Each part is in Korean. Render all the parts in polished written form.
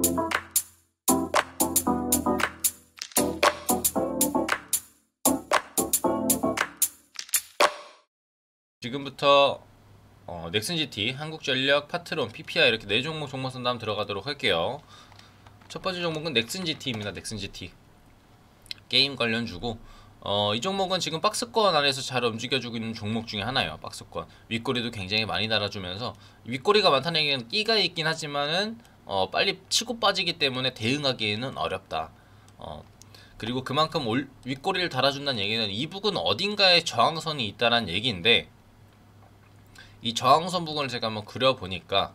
지금부터 넥슨GT, 한국전력, 파트론, PPI 이렇게 4종목 종목 상담 들어가도록 할게요. 첫 번째 종목은 넥슨GT입니다. 넥슨GT 게임 관련주고, 이 종목은 지금 박스권 안에서 잘 움직여주고 있는 종목 중에 하나예요. 박스권 윗꼬리도 굉장히 많이 달아주면서, 윗꼬리가 많다는 얘기는 끼가 있긴 하지만은 빨리 치고 빠지기 때문에 대응하기에는 어렵다. 그리고 그만큼 윗꼬리를 달아준다는 얘기는 이 부근 어딘가에 저항선이 있다는 얘기인데, 이 저항선 부분을 제가 한번 그려보니까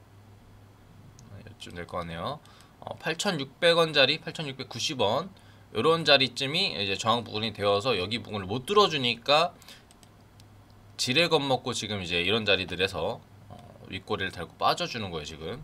이쯤 될 거 같네요. 8,600원짜리 8,690원 요런 자리쯤이 이제 저항 부분이 되어서 여기 부분을 못 뚫어주니까 지뢰 겁먹고 지금 이제 이런 자리들에서 윗꼬리를 달고 빠져주는 거예요 지금.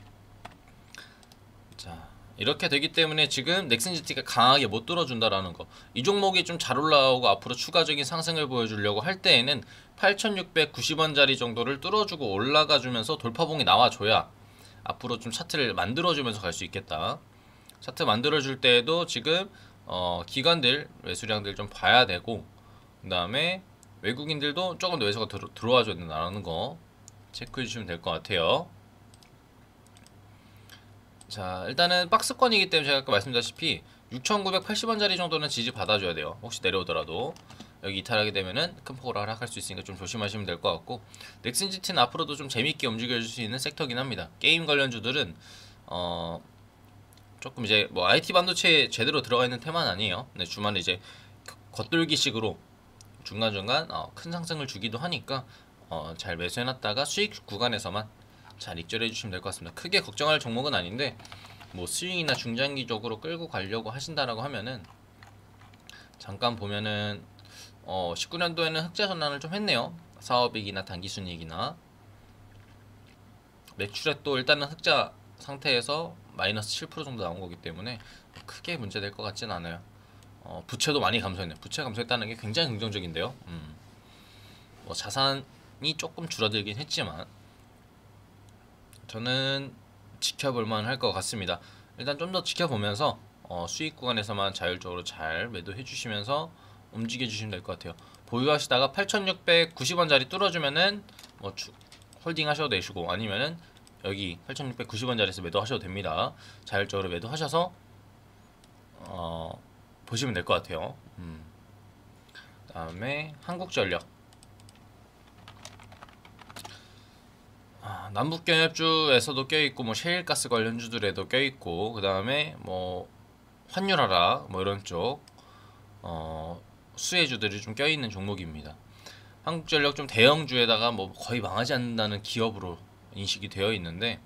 자, 이렇게 되기 때문에 지금 넥슨GT가 강하게 못 뚫어준다라는 거. 이 종목이 좀 잘 올라오고 앞으로 추가적인 상승을 보여주려고 할 때에는 8,690원짜리 정도를 뚫어주고 올라가주면서 돌파봉이 나와줘야 앞으로 좀 차트를 만들어주면서 갈 수 있겠다. 차트 만들어줄 때에도 지금 기관들 매수량들 좀 봐야 되고, 그 다음에 외국인들도 조금 더 매수가 들어와줘야 된다는 거 체크해 주시면 될 것 같아요. 자, 일단은 박스권이기 때문에 제가 아까 말씀드렸다시피 6,980원짜리 정도는 지지 받아줘야 돼요. 혹시 내려오더라도 여기 이탈하게 되면은 큰 폭으로 하락할 수 있으니까 좀 조심하시면 될 것 같고, 넥슨GT는 앞으로도 좀 재밌게 움직여줄 수 있는 섹터긴 합니다. 게임 관련주들은 조금 이제 뭐 IT 반도체에 제대로 들어가 있는 테마는 아니에요. 근데 주말에 이제 겉돌기식으로 중간중간 큰 상승을 주기도 하니까 잘 매수해놨다가 수익 구간에서만 잘 익절해 주시면 될 것 같습니다. 크게 걱정할 종목은 아닌데, 뭐 스윙이나 중장기적으로 끌고 가려고 하신다라고 하면은 잠깐 보면은 19년도에는 흑자 전환을 좀 했네요. 사업이익이나 단기순이익이나 매출에 또 일단은 흑자 상태에서 마이너스 7% 정도 나온 거기 때문에 크게 문제될 것 같진 않아요. 부채도 많이 감소했네요. 부채 감소했다는 게 굉장히 긍정적인데요. 뭐 자산이 조금 줄어들긴 했지만 저는 지켜볼만 할 것 같습니다. 일단 좀 더 지켜보면서 수익 구간에서만 자율적으로 잘 매도해 주시면서 움직여 주시면 될 것 같아요. 보유하시다가 8,690원짜리 뚫어주면은 뭐 홀딩 하셔도 되시고, 아니면은 여기 8,690원짜리에서 매도하셔도 됩니다. 자율적으로 매도하셔서 보시면 될 것 같아요. 그 다음에 한국전력, 남북경협주에서도 껴있고, 뭐 셰일가스 관련주들에도 껴있고, 그 다음에 뭐 환율 하락 뭐 이런 쪽 수혜주들이 좀 껴있는 종목입니다. 한국전력 좀 대형주에다가 뭐 거의 망하지 않는다는 기업으로 인식이 되어 있는데,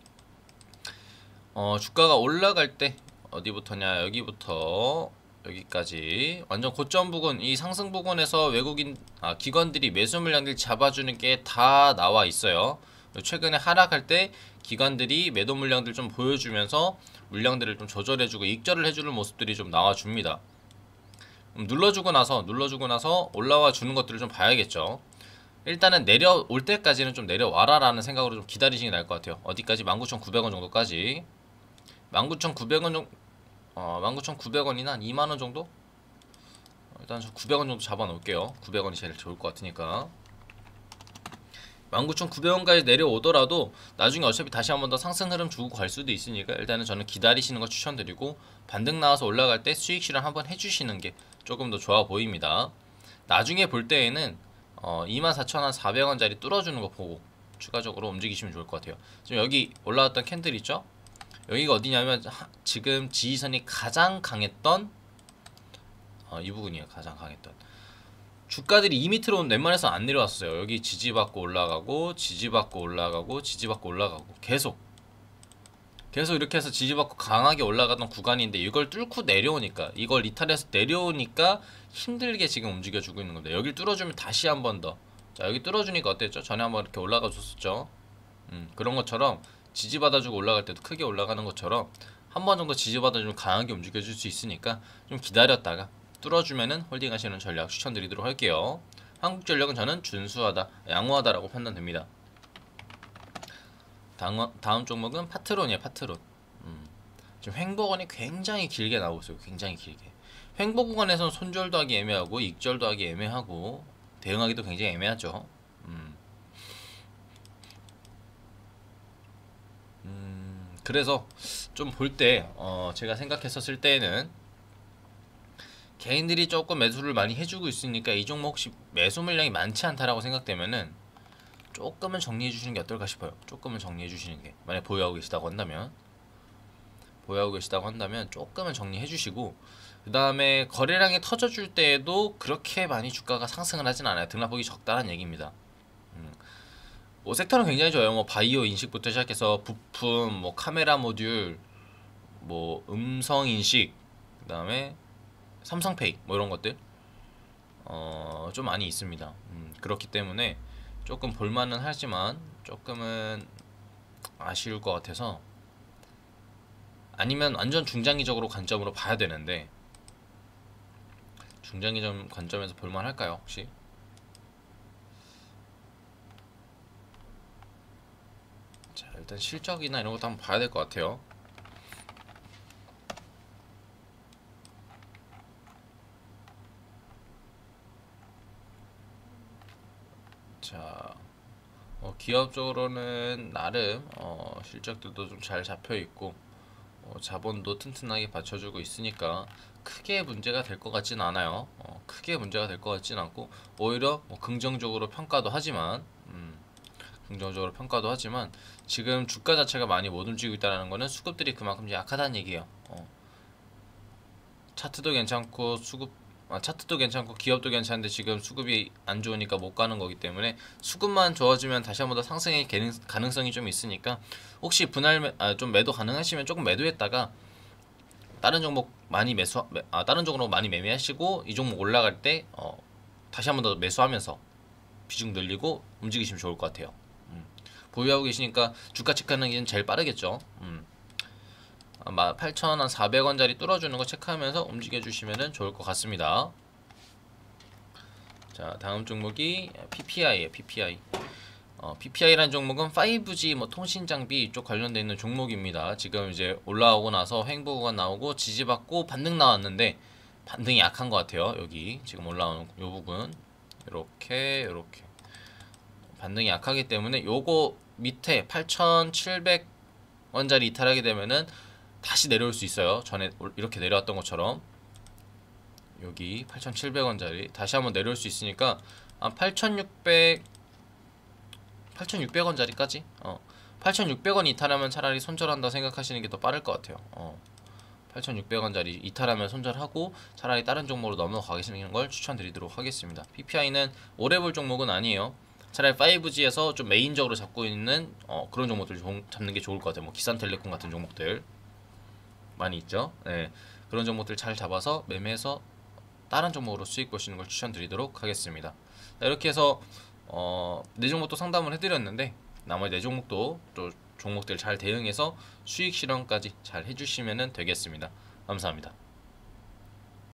주가가 올라갈 때 어디부터냐, 여기부터 여기까지 완전 고점 부근, 이 상승 부근에서 기관들이 매수 물량들 잡아주는 게 다 나와 있어요. 최근에 하락할 때 기관들이 매도 물량들 좀 보여주면서 물량들을 좀 조절해주고 익절을 해주는 모습들이 좀 나와줍니다. 눌러주고 나서 올라와 주는 것들을 좀 봐야겠죠. 일단은 내려올 때까지는 좀 내려와라 라는 생각으로 좀 기다리시는 게 나을 것 같아요. 어디까지? 19,900원 정도까지. 19,900원 정도, 19,900원이나 한 2만원 정도? 일단 저 900원 정도 잡아 놓을게요. 900원이 제일 좋을 것 같으니까. 19,900원까지 내려오더라도 나중에 어차피 다시 한 번 더 상승 흐름 주고 갈 수도 있으니까 일단은 저는 기다리시는 거 추천드리고, 반등 나와서 올라갈 때 수익 실현 한번 해주시는 게 조금 더 좋아 보입니다. 나중에 볼 때에는 24,400원짜리 뚫어주는 거 보고 추가적으로 움직이시면 좋을 것 같아요. 지금 여기 올라왔던 캔들 있죠? 여기가 어디냐면 지금 지지선이 가장 강했던 이 부분이에요. 가장 강했던 주가들이 이 밑으로 웬만해서 안 내려왔어요. 여기 지지받고 올라가고 지지받고 올라가고 지지받고 올라가고 계속 이렇게 해서 지지받고 강하게 올라가던 구간인데, 이걸 뚫고 내려오니까, 이걸 이탈해서 내려오니까 힘들게 지금 움직여주고 있는 건데, 여길 뚫어주면 다시 한 번 더, 자 여기 뚫어주니까 어땠죠? 전에 한번 이렇게 올라가 줬었죠. 그런 것처럼 지지받아주고 올라갈 때도 크게 올라가는 것처럼 한 번 정도 지지받아주면 강하게 움직여줄 수 있으니까 좀 기다렸다가 뚫어주면은 홀딩 하시는 전략 추천드리도록 할게요. 한국전력은 저는 준수하다, 양호하다라고 판단됩니다. 다음 종목은 파트론이에요. 파트론. 지금 횡보 구간이 굉장히 길게 나오고 있어요. 굉장히 길게. 횡보 구간에서는 손절도 하기 애매하고 익절도 하기 애매하고 대응하기도 굉장히 애매하죠. 그래서 좀 볼 때 제가 생각했었을 때에는 개인들이 조금 매수를 많이 해주고 있으니까 이 종목 혹시 매수 물량이 많지 않다라고 생각되면은 조금은 정리해 주시는 게 어떨까 싶어요. 조금은 정리해 주시는 게, 만약 보유하고 계시다고 한다면 조금은 정리해 주시고, 그 다음에 거래량이 터져줄 때에도 그렇게 많이 주가가 상승을 하진 않아요. 등락폭이 적다는 얘기입니다. 뭐 섹터는 굉장히 좋아요. 뭐 바이오 인식부터 시작해서 부품, 뭐 카메라 모듈, 뭐 음성 인식, 그 다음에 삼성페이 뭐 이런 것들 좀 많이 있습니다. 그렇기 때문에 조금 볼만은 하지만 조금은 아쉬울 것 같아서, 아니면 완전 중장기적으로 관점으로 봐야 되는데, 중장기적 관점에서 볼만할까요 혹시? 자, 일단 실적이나 이런 것도 한번 봐야 될 것 같아요. 자, 기업적으로는 나름 실적들도 좀 잘 잡혀 있고 자본도 튼튼하게 받쳐주고 있으니까 크게 문제가 될 것 같진 않아요. 크게 문제가 될 것 같진 않고, 오히려 뭐 긍정적으로 평가도 하지만 지금 주가 자체가 많이 못 움직이고 있다는 거는 수급들이 그만큼 약하다는 얘기예요. 차트도 괜찮고 차트도 괜찮고 기업도 괜찮은데 지금 수급이 안 좋으니까 못 가는 거기 때문에, 수급만 좋아지면 다시 한번 더 상승의 가능성이 좀 있으니까, 혹시 좀 매도 가능하시면 조금 매도했다가 다른 종목 다른 종목 많이 매매하시고 이 종목 올라갈 때 다시 한번 더 매수하면서 비중 늘리고 움직이시면 좋을 것 같아요. 보유하고 계시니까 주가 체크하는 게 제일 빠르겠죠. 아마 8,400원짜리 뚫어주는 거 체크하면서 움직여 주시면 좋을 것 같습니다. 자, 다음 종목이 PPI예요. PPI. PPI라는 종목은 5G 뭐 통신 장비 이쪽 관련돼 있는 종목입니다. 지금 이제 올라오고 나서 횡보 구간 나오고 지지받고 반등 나왔는데 반등이 약한 것 같아요. 여기 지금 올라오는 요 부분 이렇게 반등이 약하기 때문에 요거 밑에 8,700원짜리 이탈하게 되면은 다시 내려올 수 있어요. 전에 이렇게 내려왔던 것처럼 여기 8,700원짜리 다시 한번 내려올 수 있으니까 한 8,600원짜리까지 8,600원 이탈하면 차라리 손절한다 생각하시는 게 더 빠를 것 같아요. 8,600원짜리 이탈하면 손절하고 차라리 다른 종목으로 넘어가시는 걸 추천드리도록 하겠습니다. PPI는 오래 볼 종목은 아니에요. 차라리 5G에서 좀 메인적으로 잡고 있는 그런 종목들 잡는 게 좋을 것 같아요. 뭐 기산텔레콤 같은 종목들 많이 있죠. 네, 그런 종목들 잘 잡아서 매매해서 다른 종목으로 수익 보시는 걸 추천드리도록 하겠습니다. 자, 이렇게 해서 네 종목도 상담을 해드렸는데, 나머지 네 종목도 또 종목들 잘 대응해서 수익 실현까지 잘 해주시면 되겠습니다. 감사합니다.